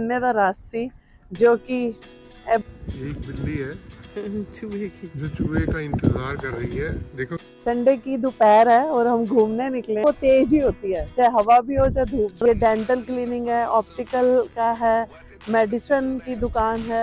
गन्ने का रस सी जो कि एक बिल्ली है चूहे की, जो चूहे का इंतजार कर रही है। देखो संडे की दोपहर है और हम घूमने निकले। वो तेज ही होती है, चाहे हवा भी हो चाहे धूप। ये डेंटल क्लीनिंग है, ऑप्टिकल का है, मेडिसिन की दुकान है।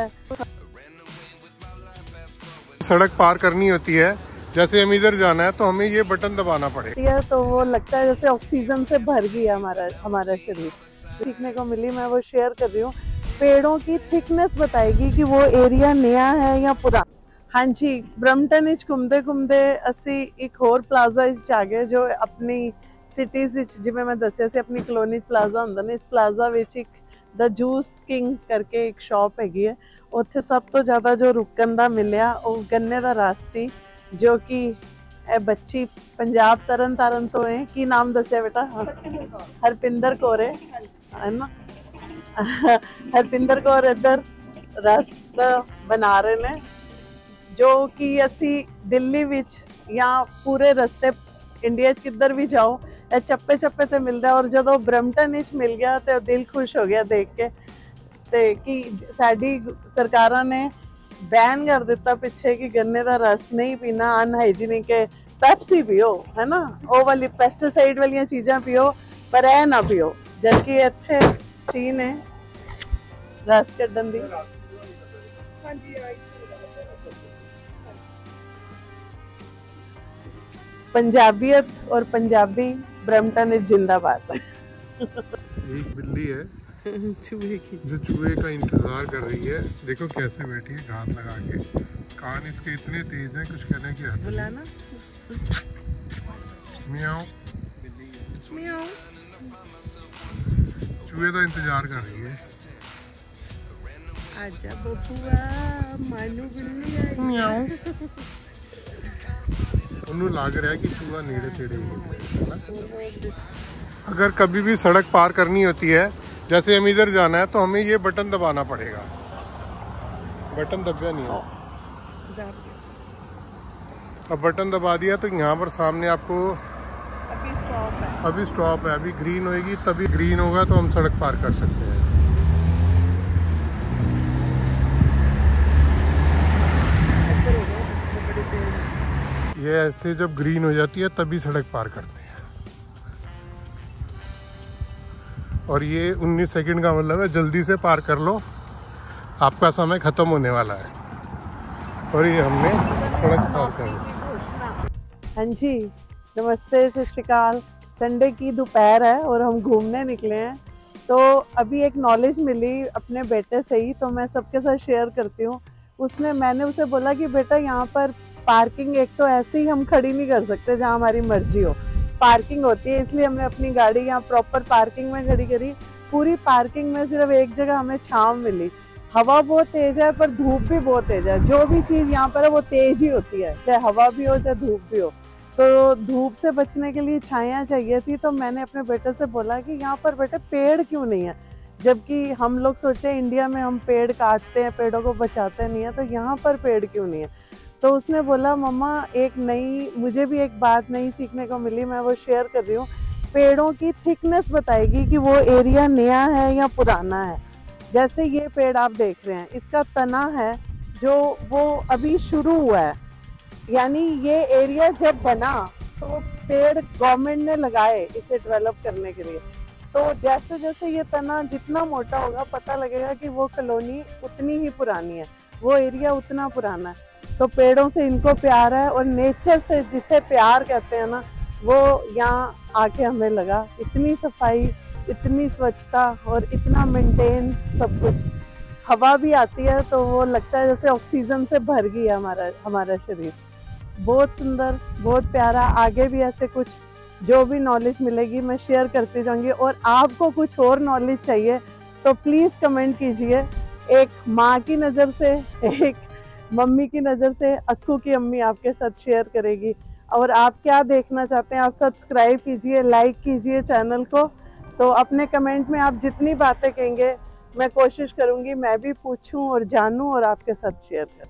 सड़क पार करनी होती है, जैसे हम इधर जाना है तो हमें ये बटन दबाना पड़ेगा, तो वो लगता है जैसे ऑक्सीजन से भर गया हमारा शरीर। सीखने को मिली, मैं वो शेयर कर रही हूँ। पेड़ों की थिकनेस बताएगी कि वो एरिया नया है या पुराना। हाँ जी, ब्रम्पटन घूमते घूमते असी एक होर प्लाजा आ गए जो अपनी सिटीज जिमें मैं दसिया से अपनी कलोनी प्लाजा होंदा ने। इस प्लाजा विच एक द जूस किंग करके एक शॉप हैगी है। उत्थे सब तो ज़्यादा जो रुकन दा मिलिया वो गन्ने दा रस सी जो कि बच्ची पंजाब तरन तारण तो है। की नाम दसिया बेटा? हरपिंदर कौर है ना। हरपिंदर कौर इधर रस बना रहे ने जो कि असी दिल्ली विच या पूरे रस्ते इंडिया किधर भी जाओ चप्पे चप्पे ते मिलता है। और जो ब्रम्पटन मिल गया तो दिल खुश हो गया देख के ते कि साडी सरकारां ने बैन कर दिता पिछे कि गन्ने का रस नहीं पीना, अनहाइजीनिक है। पेप्सी पियो है ना, वो वाली पेस्टिसाइड वाली चीज़ां पियो पर ऐ ना पियो। जबकि इत्थे चीन है रस कड्ढन दी। पंजाबियत और पंजाबी ब्रम्पटन जिंदाबाद। एक बिल्ली है चूहे की, जो चूहे का इंतजार कर रही है। देखो कैसे बैठी है घात लगा के, कान इसके इतने तेज हैं कुछ कहने की हद नहीं। मियाओ मियाओ, चूहे का इंतजार कर रही है। आजा बबुआ, मानू बिल्ली आई। मियाओ, उन्हें लग रहा है कि चूहा नेड़े तेड़े ही। अगर कभी भी सड़क पार करनी होती है, जैसे हम इधर जाना है तो हमें ये बटन दबाना पड़ेगा। बटन दबा नहीं है, अब बटन दबा दिया तो यहाँ पर सामने आपको अभी स्टॉप है। अभी ग्रीन होएगी, तभी ग्रीन होगा तो हम सड़क पार कर सकते हैं। ये ऐसे जब ग्रीन हो जाती है तभी सड़क पार करते हैं। और ये 19 सेकंड का मतलब है, जल्दी से पार कर लो, आपका समय खत्म होने वाला है। और ये हमने सड़क पार कर ली। हाँ जी, नमस्ते, सत श्री अकाल। संडे की दोपहर है और हम घूमने निकले हैं। तो अभी एक नॉलेज मिली अपने बेटे से ही, तो मैं सबके साथ शेयर करती हूँ। मैंने उसे बोला कि बेटा यहाँ पर पार्किंग एक तो ऐसे ही हम खड़ी नहीं कर सकते जहाँ हमारी मर्जी हो, पार्किंग होती है। इसलिए हमने अपनी गाड़ी यहाँ प्रॉपर पार्किंग में खड़ी करी। पूरी पार्किंग में सिर्फ एक जगह हमें छांव मिली। हवा बहुत तेज है पर धूप भी बहुत तेज है। जो भी चीज़ यहाँ पर है वो तेज ही होती है, चाहे हवा भी हो चाहे धूप भी हो। तो धूप से बचने के लिए छाया चाहिए थी। तो मैंने अपने बेटे से बोला कि यहाँ पर बेटे पेड़ क्यों नहीं है, जबकि हम लोग सोचते हैं इंडिया में हम पेड़ काटते हैं, पेड़ों को बचाते नहीं है, तो यहाँ पर पेड़ क्यों नहीं है। तो उसने बोला मम्मा मुझे भी एक बात नई सीखने को मिली, मैं वो शेयर कर रही हूँ। पेड़ों की थिकनेस बताएगी कि वो एरिया नया है या पुराना है। जैसे ये पेड़ आप देख रहे हैं, इसका तना है जो वो अभी शुरू हुआ है, यानी ये एरिया जब बना तो पेड़ गवर्नमेंट ने लगाए इसे डेवलप करने के लिए। तो जैसे जैसे ये तना जितना मोटा होगा पता लगेगा कि वो कॉलोनी उतनी ही पुरानी है, वो एरिया उतना पुराना है। तो पेड़ों से इनको प्यार है और नेचर से जिसे प्यार कहते हैं ना, वो यहाँ आके हमें लगा। इतनी सफाई, इतनी स्वच्छता और इतना मेंटेन सब कुछ। हवा भी आती है तो वो लगता है जैसे ऑक्सीजन से भर गया हमारा शरीर। बहुत सुंदर, बहुत प्यारा। आगे भी ऐसे कुछ जो भी नॉलेज मिलेगी मैं शेयर करती जाऊंगी। और आपको कुछ और नॉलेज चाहिए तो प्लीज़ कमेंट कीजिए। एक माँ की नज़र से, एक मम्मी की नज़र से, अक्कू की अम्मी आपके साथ शेयर करेगी। और आप क्या देखना चाहते हैं आप सब्सक्राइब कीजिए, लाइक कीजिए चैनल को। तो अपने कमेंट में आप जितनी बातें कहेंगे मैं कोशिश करूंगी मैं भी पूछूं और जानूं और आपके साथ शेयर करूं।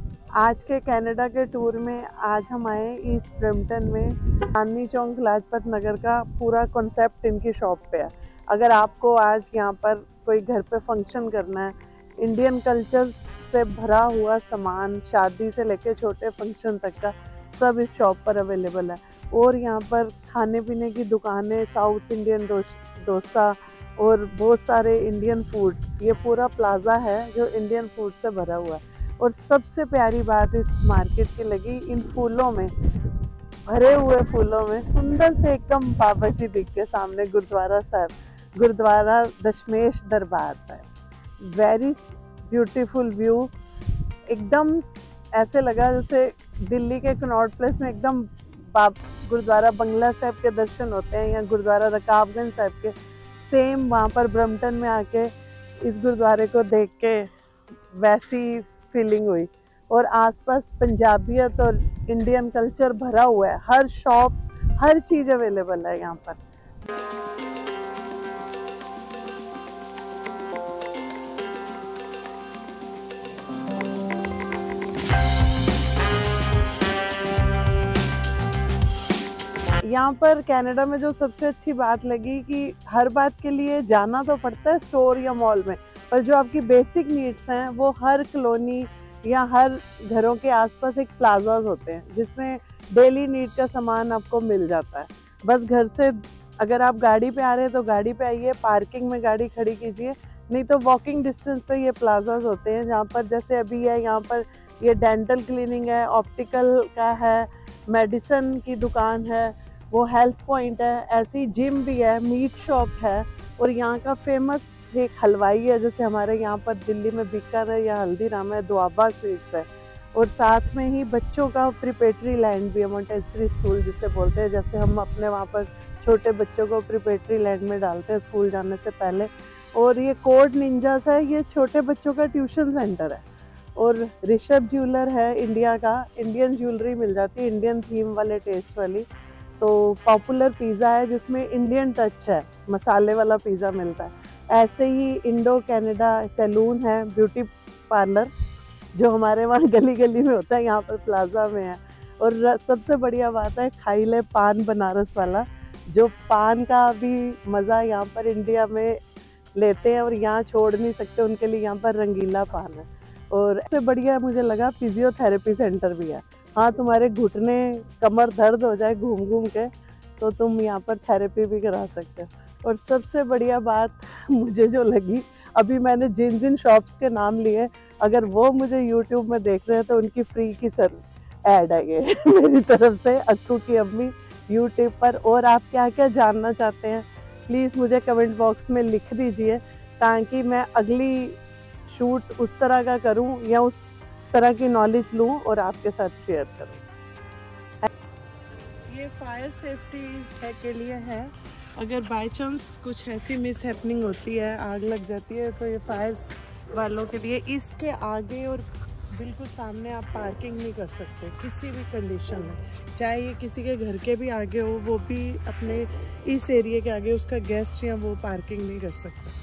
आज के कनाडा के टूर में आज हम आए ईस्ट ब्रम्पटन में। चांदनी चौक लाजपत नगर का पूरा कॉन्सेप्ट इनकी शॉप पे है। अगर आपको आज यहाँ पर कोई घर पे फंक्शन करना है, इंडियन कल्चर से भरा हुआ सामान, शादी से लेके छोटे फंक्शन तक का सब इस शॉप पर अवेलेबल है। और यहाँ पर खाने पीने की दुकानें, साउथ इंडियन डोसा और बहुत सारे इंडियन फूड, ये पूरा प्लाजा है जो इंडियन फूड से भरा हुआ है। और सबसे प्यारी बात इस मार्केट की लगी, इन फूलों में, भरे हुए फूलों में सुंदर से एकदम बाबा जी दिख के सामने गुरुद्वारा साहब, गुरुद्वारा दशमेश दरबार साहब। वेरी ब्यूटीफुल व्यू, एकदम ऐसे लगा जैसे दिल्ली के कनॉट प्लेस में एकदम गुरुद्वारा बंगला साहब के दर्शन होते हैं या गुरुद्वारा रकाबगंज साहब के, सेम वहाँ पर ब्रम्पटन में आके इस गुरुद्वारे को देख के वैसी फीलिंग हुई। और आसपास पंजाबियत और इंडियन कल्चर भरा हुआ है, हर शॉप, हर चीज़ अवेलेबल है यहाँ पर। यहाँ पर कनाडा में जो सबसे अच्छी बात लगी कि हर बात के लिए जाना तो पड़ता है स्टोर या मॉल में, पर जो आपकी बेसिक नीड्स हैं वो हर कॉलोनी या हर घरों के आसपास एक प्लाजाज होते हैं जिसमें डेली नीड का सामान आपको मिल जाता है। बस घर से अगर आप गाड़ी पे आ रहे हैं तो गाड़ी पे आइए, पार्किंग में गाड़ी खड़ी कीजिए, नहीं तो वॉकिंग डिस्टेंस पे ये प्लाजाज होते हैं जहाँ पर जैसे अभी है, यहाँ पर ये डेंटल क्लीनिंग है, ऑप्टिकल का है, मेडिसिन की दुकान है, वो हेल्थ पॉइंट है, ऐसी जिम भी है, मीट शॉप है। और यहाँ का फेमस एक हलवाई है, जैसे हमारे यहाँ पर दिल्ली में बीकानेर है या हल्दीराम है, दुआबा स्वीट्स है। और साथ में ही बच्चों का प्रिपेटरी लैंड भी है, मोंटेसरी स्कूल जिसे बोलते हैं, जैसे हम अपने वहाँ पर छोटे बच्चों को प्रिपेटरी लैंड में डालते हैं स्कूल जाने से पहले। और ये कोड निंजास है, ये छोटे बच्चों का ट्यूशन सेंटर है। और ऋषभ ज्वेलर है इंडिया का, इंडियन ज्वेलरी मिल जाती है, इंडियन थीम वाले टेस्ट वाली। तो पॉपुलर पिज़्ज़ा है जिसमें इंडियन टच है, मसाले वाला पिज़्ज़ा मिलता है। ऐसे ही इंडो कनाडा सैलून है, ब्यूटी पार्लर, जो हमारे वहाँ गली गली में होता है, यहाँ पर प्लाजा में है। और सबसे बढ़िया बात है खाइले पान बनारस वाला, जो पान का भी मज़ा यहाँ पर इंडिया में लेते हैं और यहाँ छोड़ नहीं सकते, उनके लिए यहाँ पर रंगीला पान है। और सबसे बढ़िया मुझे लगा फिजियोथेरेपी सेंटर भी है। हाँ, तुम्हारे घुटने कमर दर्द हो जाए घूम घूम के तो तुम यहाँ पर थेरेपी भी करा सकते हो। और सबसे बढ़िया बात मुझे जो लगी, अभी मैंने जिन जिन शॉप्स के नाम लिए, अगर वो मुझे यूट्यूब में देख रहे हैं तो उनकी फ्री की सर ऐड है ये मेरी तरफ से, अक्कू की अम्मी यूट्यूब पर। और आप क्या क्या जानना चाहते हैं प्लीज़ मुझे कमेंट बॉक्स में लिख दीजिए, ताकि मैं अगली शूट उस तरह का करूं या उस तरह की नॉलेज लूं और आपके साथ शेयर करूं। ये फायर सेफ्टी के लिए है, अगर बाय चांस कुछ ऐसी मिस हैपनिंग होती है, आग लग जाती है, तो ये फायर वालों के लिए। इसके आगे और बिल्कुल सामने आप पार्किंग नहीं कर सकते किसी भी कंडीशन में, चाहे ये किसी के घर के भी आगे हो, वो भी अपने इस एरिया के आगे उसका गेस्ट या वो पार्किंग नहीं कर सकता।